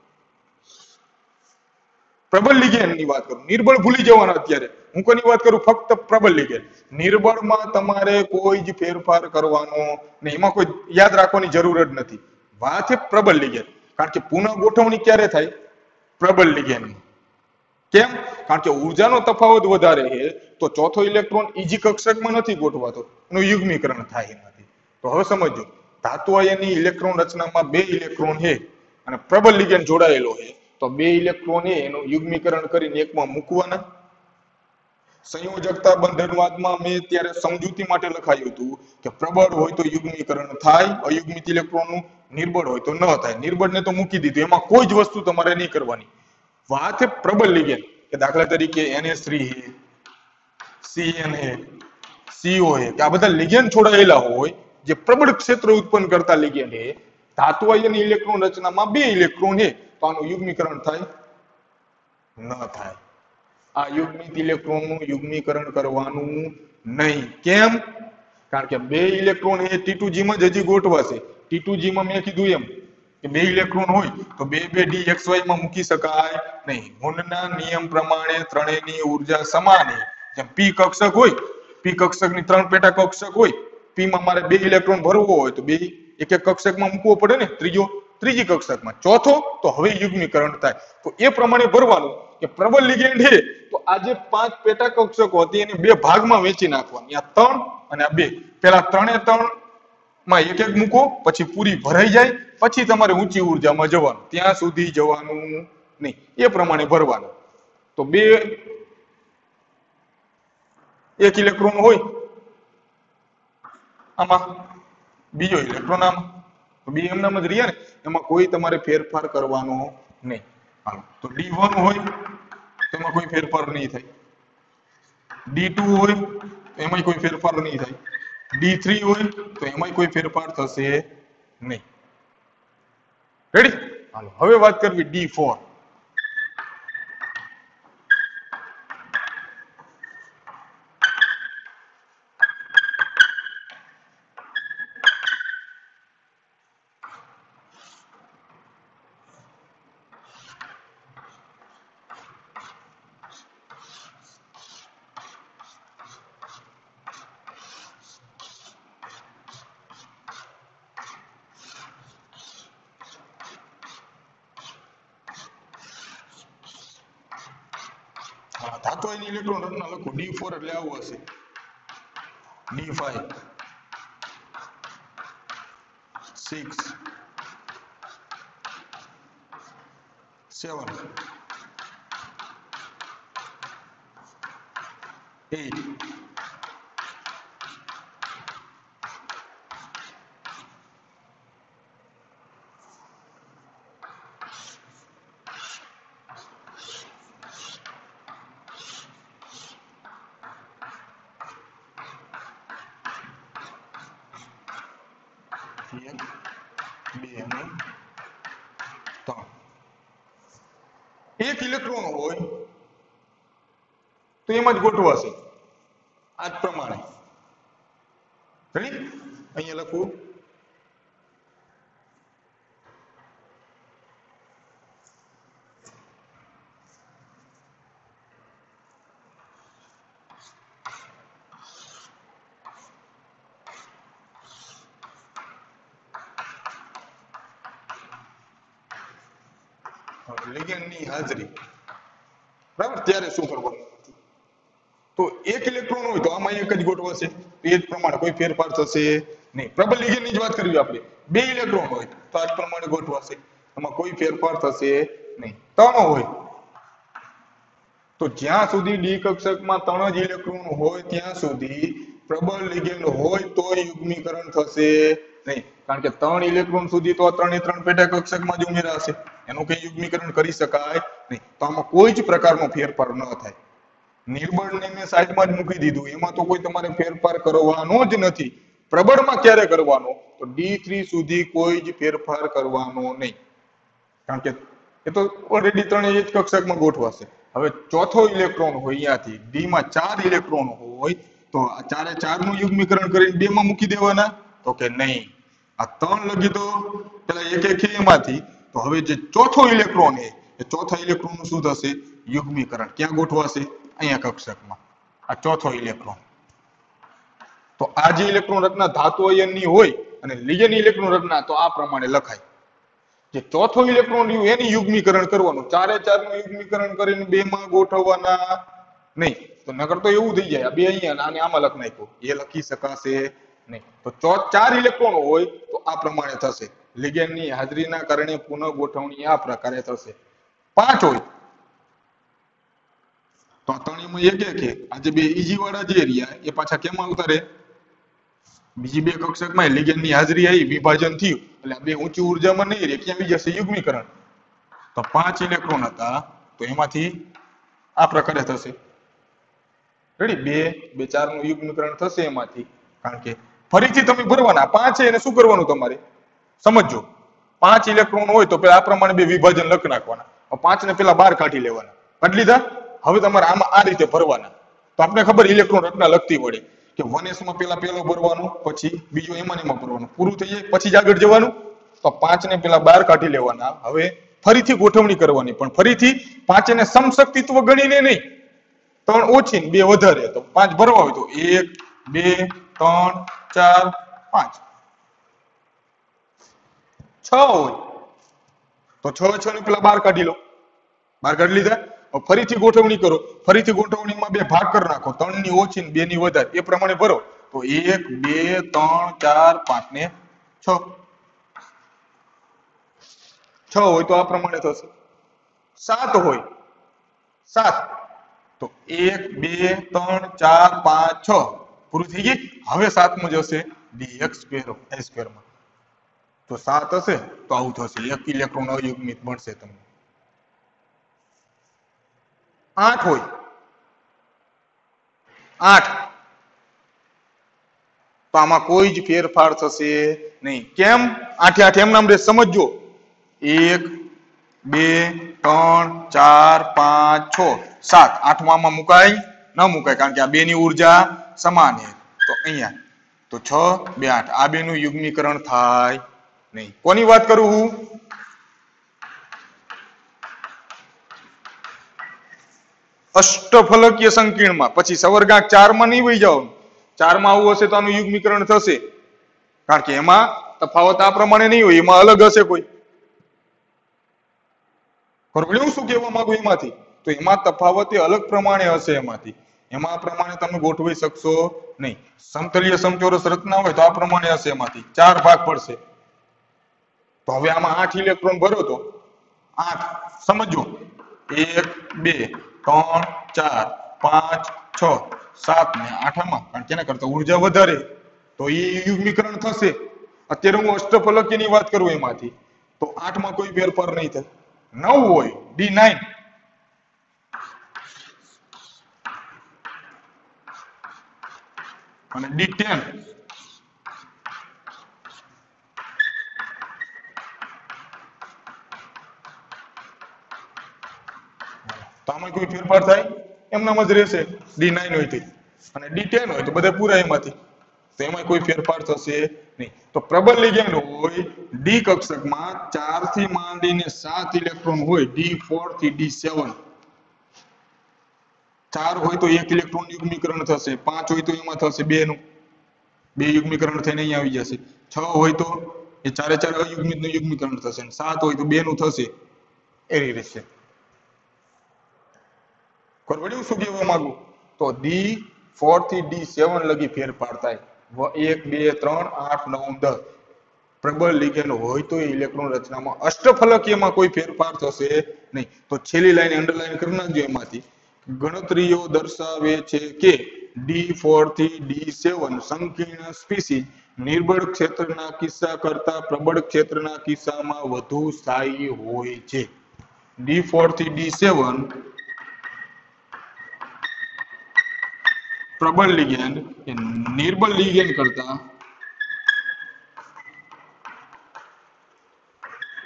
પ્રબળ લિગેન્ડ ની વાત કરું, નિર્બળ ભૂલી જવાના અત્યારે, હું કોની વાત કરું, ફક્ત પ્રબળ લિગેન્ડ. નિર્બળમાં તમારે કોઈ જ ફેરફાર કરવાનો નહીં, એમાં કોઈ યાદ રાખવાની જરૂર જ નથી. વાત છે પ્રબળ લિગેન્ડ, કારણ કે પુનઃ ગોઠવણી ક્યારે થાય? પ્રબળ લિગેન્ડ. કેમ? કારણ કે ઉર્જાનો તફાવત વધારે છે, તો ચોથો ઇલેક્ટ્રોન ઈજી કક્ષકમાં નથી ગોઠવાતો, એનું યુગ્મીકરણ થાય નથી. તો હવે સમજો, ધાતુ આયનની ઇલેક્ટ્રોન રચનામાં બે ઇલેક્ટ્રોન છે અને પ્રબળ લિગેન્ડ જોડાયેલો છે, તો બે ઇલેક્ટ્રોન છે એનું યુગ્મીકરણ કરીને એકમાં મૂકવાના. સંયોજકતા બંધનવાદમાં મેં ત્યારે સમજૂતી માટે લખાયું હતું કે પ્રબળ હોય તો યુગ્મીકરણ થાય અયુગ્મિત ઇલેક્ટ્રોનનું, નિર્બળ હોય તો ન થાય. નિર્બળને તો મૂકી દીધું, એમાં કોઈ જ વસ્તુ તમારે નહીં કરવાની. વાત છે પ્રબળ લિગેન્ડ, કે દાખલા તરીકે એન એચ થ્રી છે, સી એન છે, સી ઓ છે, કે આ બધા લિગેન્ડ છોડાયેલા હોય, જે પ્રબળ ક્ષેત્ર ઉત્પન્ન કરતા લિગેન્ડ છે. ધાતુ આયનની ઇલેક્ટ્રોન રચનામાં બે ઇલેક્ટ્રોન છે, તો આનું યુગ્મીકરણ થાય? ન થાય. આ યુગ્મિત ઇલેક્ટ્રોનનું યુગ્મીકરણ કરવાનું નહીં. કેમ? કારણ કે બે ઇલેક્ટ્રોન એ ટી ટુ જી માં જ હજી ગોઠવાશે. ટી ટુ જી માં મેં કીધું એમ કે બે ઇલેક્ટ્રોન હોય તો બે બે ડી એક્સ વાય માં મૂકી શકાય નહીં. મૂળના નિયમ પ્રમાણે ત્રણેયની ઉર્જા સમાન છે. જેમ પી કક્ષક હોય, પી કક્ષકની ત્રણ પેટા કક્ષક હોય, પી માં મારે બે ઇલેક્ટ્રોન ભરવો હોય તો બે એક એક કક્ષકમાં મૂકવો પડે ને, ત્રીજો ત્રીજી કક્ષકમાં, ચોથો તો હવે યુગ્મીકરણ થાય. તો એ પ્રમાણે ભરવાનું કે પ્રબળ લિગેન્ડ છે તો આ જે પાંચ પેટા કક્ષકો હતી એને બે ભાગમાં વેચી નાખવાની. આ ત્રણ અને આ બે, પેલા ત્રણે ત્રણ માં એક એક મૂકો, પછી પૂરી ભરાઈ જાય, પછી તમારે ઊંચી ઉર્જામાં જવાનું, ત્યાં સુધી જવાનું નહીં. એ પ્રમાણે ભરવાનું. તો બે એક ઇલેક્ટ્રોન હોય આમાં, બીજો ઇલેક્ટ્રોન આમાં, તો બે એમનામ જ રહ્યા ને, એમાં કોઈ તમારે ફેરફાર કરવાનો નહીં. હાલો, તો ડી વન હોય તો એમાં કોઈ ફેરફાર નહીં થાય, ડી ટુ હોય તો એમાં કોઈ ફેરફાર નહીં થાય, ડી થ્રી હોય તો એમાં કોઈ ફેરફાર થશે નહીં. રેડી? હાલો, હવે વાત કરવી ડી ફોર. ધાતુ આયનની ઇલેક્ટ્રોન રચના લખો, ડી ફોર એટલે આવું હશે, D five, six, seven, eight, એક, બે અને ત્રણ. એક ઇલેક્ટ્રોન હોય તો એમાં જ ગોઠવાશે આ જ પ્રમાણે. રેડી? અહીંયા લખું, લિગેન્ડની હાજરી, બરાબર? ત્યારે શું કરવાનું? તો એક ઇલેક્ટ્રોન હોય તો આમાં એક જ ગોઠવાશે, એ જ પ્રમાણે કોઈ ફેરફાર થશે નહીં. પ્રબળ લિગેન્ડની જ વાત કરવી આપણે. બે ઇલેક્ટ્રોન હોય તો આ જ પ્રમાણે ગોઠવાશે, આમાં કોઈ ફેરફાર થશે નહીં. ત્રણ હોય તો જ્યાં સુધી ડી કક્ષકમાં ત્રણ જ ઇલેક્ટ્રોન હોય ત્યાં સુધી પ્રબળ લિગેન્ડ હોય તો યુગ્મીકરણ થશે નહીં. કારણ કે ત્રણ ઇલેક્ટ્રોન સુધી તો ત્રણે ત્રણ પેટા કક્ષકમાં જ ઉમેરાશે, એનું કઈ યુગ્મીકરણ કરી શકાય નહીં. તો આમાં કોઈ જ પ્રકારનો ફેરફાર ન થાય. નિર્બળને મેં સાઈડમાં જ મૂકી દીધું, એમાં તો કોઈ તમારે ફેરફાર કરવાનો જ નથી. પ્રબળમાં ક્યારે કરવાનો? તો ડી થ્રી સુધી કોઈ જ ફેરફાર કરવાનો નહીં, કારણ કે એ તો ઓલરેડી ત્રણેય જ કક્ષકમાં ગોઠવાશે. હવે ચોથો ઇલેક્ટ્રોન હોય અહીંયાથી ડી માં ચાર ઇલેક્ટ્રોન હોય તો આ ચારે ચાર નું યુગ્મીકરણ કરીને બે માં મૂકી દેવાના, તો કે નહીં. આ ત્રણ લગી તો પેલા એક એક એમાંથી, તો હવે જે ચોથો ઇલેક્ટ્રોન છે એ ચોથા ઇલેક્ટ્રોન નું શું થશે? યુગ્મીકરણ. ક્યાં ગોઠવાશે? અહીંયા કક્ષકમાં. આ ચોથો ઇલેક્ટ્રોન. તો આ જે ઇલેક્ટ્રોન રચના ધાતુ અયનની હોય અને લિગેન્ડ ઇલેક્ટ્રોન રચના તો આ પ્રમાણે લખાય. જે ચોથો ઇલેક્ટ્રોન રહ્યું એની યુગ્મીકરણ કરવાનું, ચારે ચાર નું યુગ્મીકરણ કરીને બે માં ગોઠવવાના નહીં. તો નકર તો એવું થઈ જાય, બે અહીંયા આને આમાં લખ નાખ્યું, એ લખી શકાશે નહીં. તો ચાર ઇલેક્ટ્રોન હોય તો આ પ્રમાણે થશે. લિગેન્ડની હાજરીના કારણે પુનઃ ગોઠવણી આ પ્રકારે થશે. પાંચ હોય તો આ ત્રણેયમાં એક એક, આજે બે ઈજી વાળા જે રહ્યા એ પાછા કેમાં ઉતારે? બીજી બે કક્ષકમાં લિગેન્ડની હાજરી આવી, વિભાજન થયું એટલે બે ઊંચી ઉર્જામાં નહીં રહે, ક્યાં જશે? યુગ્મીકરણ. તો પાંચ ઇલેક્ટ્રોન હતા તો એમાંથી આ પ્રકારે થશે. રેડી? બે બે ચાર નું યુગ્મીકરણ થશે એમાંથી, કારણ કે ફરીથી તમે ભરવાના પાંચ છે એને શું કરવાનું તમારે સમજો. પાંચ ઇલેક્ટ્રોન હોય તો પેલા આ પ્રમાણે બે વિભાજન લખ નાખવાના, પાંચ ને પેલા બાર કાઢી લેવાના, કાઢી લીધા. હવે તમારે આમાં આ રીતે ભરવાના. તો આપણે ખબર ઇલેક્ટ્રોન રચના લખતી વડે કે વન એસ માં પેલા પેલો ભરવાનું, પછી બીજો એમાં એમાં ભરવાનું, પૂરું થઈ જાય પછી જ આગળ જવાનું. તો પાંચ ને પેલા બાર કાઢી લેવાના. હવે ફરીથી ગોઠવણી કરવાની, પણ ફરીથી પાંચ ને સમશક્તિત્વ ગણીને નહીં, ત્રણ ઓછી ને બે વધારે. તો પાંચ ભરવા હોય તો એક બે ત્રણ ચાર પાંચ. છ હોય તો છ છ ને પેલા બાર કાઢી લો, બાર કાઢી લીધા. ફરીથી ગોઠવણી કરો, ફરીથી ગોઠવણીમાં બે ભાગ કરી નાખો, ત્રણ ની ઓછી ને બે ની વધારે, એ પ્રમાણે ભરો. તો એક બે ત્રણ ચાર પાંચ ને છ. છ હોય તો આ પ્રમાણે થશે. સાત હોય, સાત તો એક બે ત્રણ ચાર પાંચ છ, પૂરું થઈ ગઈ. હવે સાતમું જશે ડી એક્સ સ્ક્વેર એ સ્ક્વેર માં. તો સાત હશે તો આવું થશે, એક ઇલેક્ટ્રોન અયુગ્મિત મળશે તમને. આઠ હોય, આઠ તો આમાં કોઈ જ ફેરફાર થશે નહીં. કેમ? આઠે આઠ એમ નામ રે, સમજો. એક બે ત્રણ ચાર પાંચ છ સાત, આઠમાં આમાં મુકાય ન મુકાય, કારણ કે આ બે ની ઉર્જા સમાન છે. તો અહીંયા તો છ બે આઠ, આ બે નું યુગ્મીકરણ થાય નહીં. કોની વાત કરું હું? અષ્ટફલકીય સંકીર્ણમાં. પછી સવર્ગાંક ચાર માં નહીં વહી જાવ. ચાર માં આવું હશે તો આનું યુગ્મીકરણ થશે, કારણ કે એમાં તફાવત આ પ્રમાણે નહીં હોય, એમાં અલગ હશે કોઈ. બરોબર? હું શું કહેવા માંગુ એમાંથી? તો એમાં તફાવત એ અલગ પ્રમાણે હશે એમાંથી, એમાં આ પ્રમાણે તમે ગોઠવી શકશો નહીં. સમતલીય સમચોરસ રચના હોય તો આ પ્રમાણે હશે, એમાંથી ચાર ભાગ પડશે. તો હવે આમાં આઠ ઇલેક્ટ્રોન ભરો તો આઠ, સમજો. એક બે ત્રણ ચાર પાંચ છ સાત ને આઠમાં, કારણ કે એના કરતા ઉર્જા વધારે તો એ યુગ્મીકરણ થશે. અત્યારે હું અષ્ટફલકીયની વાત કરું એમાંથી, તો આઠ માં કોઈ ફેરફાર નહીં થાય. નવ હોય ડી નાઇન, અને ડી ટેન. તો આમાં કોઈ ફેરફાર થાય? એમનામ જ રહેશે. ડી નાઇન હોય તો, અને ડી ટેન હોય તો બધા પૂરા એમાંથી, તો એમાં કોઈ ફેરફાર થશે નહીં. તો પ્રબળ લિગેન્ડ હોય ડી કક્ષકમાં ચાર થી માંડીને સાત ઇલેક્ટ્રોન હોય, ડી ફોર થી ડી સેવન. ચાર હોય તો એક ઇલેક્ટ્રોન યુગ્મીકરણ થશે, પાંચ હોય તો એમાં થશે બે નું, બે યુગ્મીકરણ થઈને અહીંયા આવી જશે. છ હોય તો એ ચારે ચાર અયુગ્મિત નું યુગ્મીકરણ થશે, સાત હોય તો બે નું થશે. એવી રીતે બરોબર? શું કહેવા માંગુ? તો ડી ફોર થી ડી સેવન લગી ફેરફાર થાય. એક બે ત્રણ આઠ નવ દસ પ્રબળ લિગેન્ડ હોય તો ઇલેક્ટ્રોન રચનામાં અષ્ટફલકીયમાં કોઈ ફેરફાર થશે નહીં. તો છેલ્લી લાઈન અંડરલાઈન કરી નાખજો. એમાંથી ગણતરીઓ દર્શાવે છે કે ડી ફોર થી ડી સેવન સંકીર્ણ સ્પીસીઝ નિર્બળ ક્ષેત્રના કિસ્સા કરતા પ્રબળ ક્ષેત્રના કિસ્સામાં વધુ સ્થાયી હોય છે. ડી ફોર થી ડી સેવન પ્રબળ લિગેન્ડ એ નિર્બળ લિગેન્ડ કરતા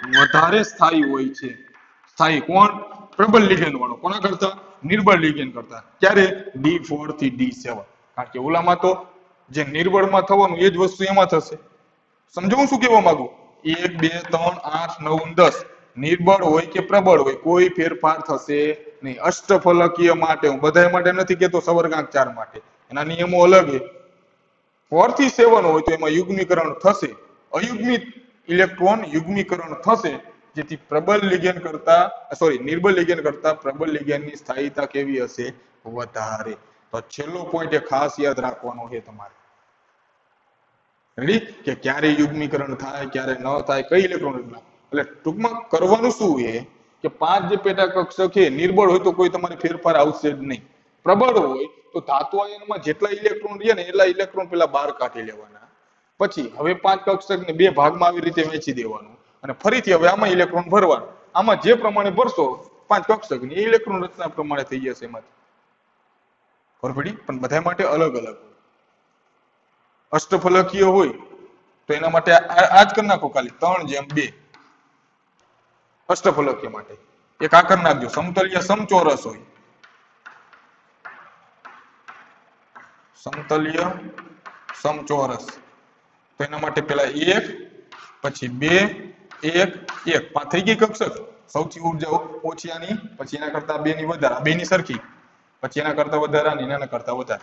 વધારે સ્થાયી હોય છે સ્થાયી કોણ પ્રબળ લિગેન્ડ વાળો કોના કરતા નિર્બળ લિગેન્ડ કરતા ક્યારે ડી ફોર થી ડી સેવન કારણ કે ઓલામાં તો જે નિર્બળમાં થવાનું એ જ વસ્તુ એમાં થશે સમજો હું શું કહેવા માંગુ એક બે ત્રણ આઠ નવ દસ નિર્બળ હોય કે પ્રબળ હોય કોઈ ફેરફાર થશે નહીં અષ્ટફલકીય માટે હું બધા માટે નથી કહેતો સવર્ગાંક ચાર માટે એના નિયમો અલગ છે ફોર થી સેવન હોય તો એમાં યુગ્મીકરણ થશે અયુગ્મિત ઇલેક્ટ્રોન યુગ્મીકરણ થશે જેથી પ્રબળ લિગેન્ડ કરતા સોરી નિર્બળ લિગેન્ડ કરતા પ્રબળ લિગેન્ડની સ્થાયીતા કેવી હશે વધારે તો છેલ્લો પોઈન્ટ એ ખાસ યાદ રાખવાનો છે તમારે રેડી કે ક્યારે યુગ્મીકરણ થાય ક્યારે ન થાય કઈ ઇલેક્ટ્રોન એટલે ટૂંકમાં કરવાનું શું છે કે પાંચ જે પેટા કક્ષક છે નિર્બળ હોય તો કોઈ તમારે ફેરફાર આવશે જ નહીં પ્રબળ હોય તો ધાતુ આયનમાં જેટલા ઇલેક્ટ્રોન રહે ને એટલા ઇલેક્ટ્રોન પેલા બહાર કાઢી લેવાના પછી હવે પાંચ કક્ષકને બે ભાગમાં આવી રીતે વહેંચી દેવાનું અને ફરીથી હવે આમાં ઇલેક્ટ્રોન ભરવાનું આમાં જે પ્રમાણે ભરશો પાંચ કક્ષકની એ ઇલેક્ટ્રોન રચના પ્રમાણે થઈ જશે એમાંથી ખબર પડી પણ બધા માટે અલગ અલગ અષ્ટફલકીય હોય તો એના માટે આ જ કરી નાખો ખાલી ત્રણ જેમ બે અષ્ટફલકીય માટે એક આ કરી નાખજો સમતલીય સમચોરસ હોય સમતલીય સમચોરસ તો એના માટે પેલા એક પછી બે એક એક પાંચ થઈ ગઈ કક્ષક સૌથી ઉર્જા ઓછી આની પછી એના કરતા બે ની વધારે બે ની સરખી પછી એના કરતા વધારાની એના કરતા વધારે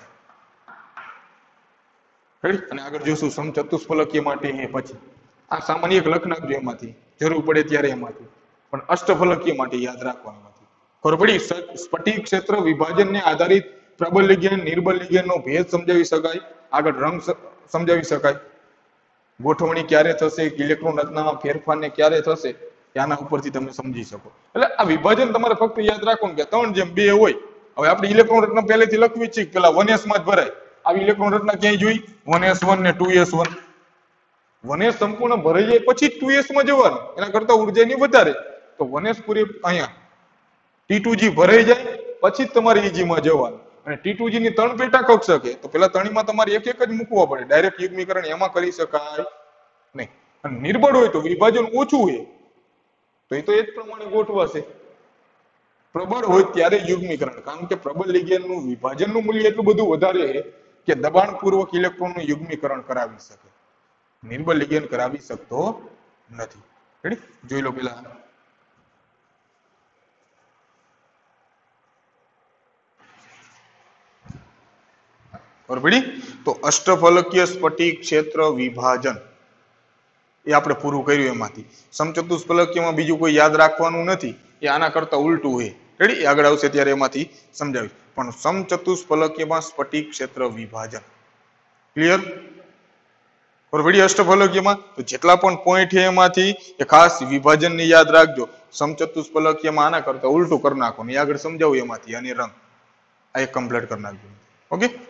અને આગળ જોશું સમચતુષ્ફલકીય માટે એ પછી આ સામાન્ય એક લખ નાખજો એમાંથી જરૂર પડે ત્યારે એમાંથી પણ અષ્ટફલકીય માટે યાદ રાખવાનું નથી ખબર પડી સ્ફટિક ક્ષેત્ર વિભાજનને આધારિત પ્રબળ લિગેન્ડ નિર્બળ લિગેન્ડનો ભેદ સમજાવી શકાય આગળ રંગ સમજાવી શકાય ગોઠવણી ક્યારે થશે ઇલેક્ટ્રોન રચનામાં ફેરફારને ક્યારે થશે ત્યાંના ઉપરથી તમે સમજી શકો એટલે આ વિભાજન તમારે ફક્ત યાદ રાખવાનું કે ત્રણ જેમ બે હોય હવે આપણે ઇલેક્ટ્રોન રચના પહેલેથી લખવી છે પેલા વન એસ માં જ ભરાય આવી ઇલેક્ટ્રોન રચના ક્યાંય જોઈ વન એસ વન ને two S one one S સંપૂર્ણ ભરાઈ જાય પછી ટુ એસ માં જવાનું એના કરતા ઉર્જાની વધારે તો વન એસ પૂરી અહીંયા ટી ટુ જી ભરાઈ જાય પછી જ તમારે ઈજી માં જવાનું અને ટી ટુ જી ની ત્રણ પેટા કક્ષક છે તો પેલા ત્રણમાં તમારે એક એક જ મૂકવો પડે ડાયરેક્ટ યુગ્મીકરણ એમાં કરી શકાય નહીં અને નિર્બળ હોય તો વિભાજન ઓછું હોય તો એ તો એ જ પ્રમાણે ગોઠવાશે પ્રબળ હોય ત્યારે યુગ્મીકરણ કારણ કે પ્રબળ લિગેન્ડનું વિભાજનનું મૂલ્ય એટલું બધું વધારે છે કે દબાણપૂર્વક ઇલેક્ટ્રોનનું યુગ્મીકરણ કરાવી શકે નિર્બળ લિગેન્ડ કરાવી શકતો નથી રેડી જોઈ લો પેલા બરાબર તો અષ્ટફલકીય સ્ફટિક ક્ષેત્ર વિભાજન એ આપણે પૂરું કર્યું એમાંથી સમચતુષ્ફલકીયમાં બીજું કોઈ યાદ રાખવાનું નથી એ આના કરતા ઉલટું હોય રેડી આગળ આવશે ત્યારે એમાંથી સમજાવીશ પણ સમચતુષ્ફલકીયમાં સ્ફટિક ક્ષેત્ર વિભાજન ક્લિયર બરાબર અષ્ટફલકીયમાં તો જેટલા પણ પોઈન્ટ છે એમાંથી એ ખાસ વિભાજનને યાદ રાખજો સમચતુષ્ફલકીયમાં આના કરતા ઉલટું કરી નાખો ને આગળ સમજાવું એમાંથી અને રંગ આ એક કમ્પ્લીટ કરી નાખજો ઓકે